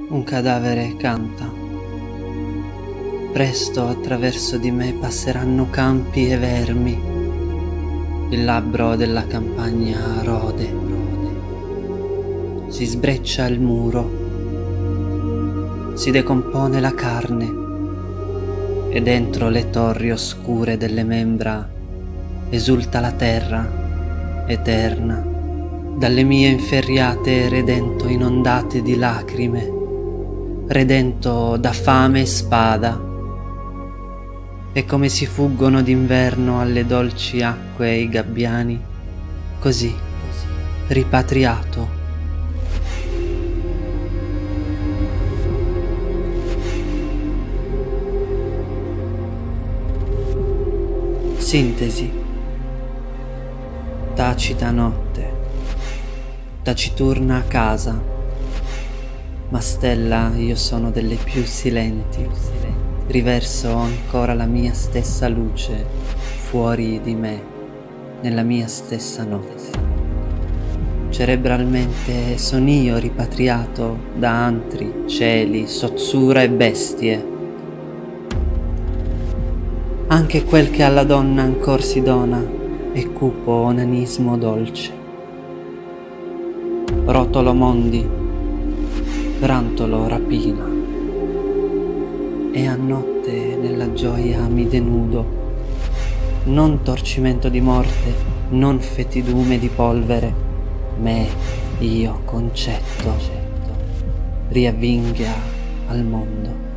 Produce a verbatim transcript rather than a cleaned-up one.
Un cadavere canta. Presto attraverso di me passeranno campi e vermi. Il labbro della campagna rode. Si sbreccia il muro. Si decompone la carne. E dentro le torri oscure delle membra esulta la terra, eterna, dalle mie inferriate redento inondate di lacrime, redento da fame e spada. E come si fuggono d'inverno alle dolci acque i gabbiani, così, ripatriato. Sintesi. Tacita notte, taciturna casa, ma stella io sono delle più silenti, riverso ancora la mia stessa luce fuori di me, nella mia stessa notte. Cerebralmente son io ripatriato da antri, cieli, sozzura e bestie. Anche quel che alla donna ancor si dona è cupo onanismo dolce. Rotolo mondi, rantolo rapina, e a notte nella gioia mi denudo, non torcimento di morte, non fetidume di polvere, me, io concetto, riavvinghia al mondo.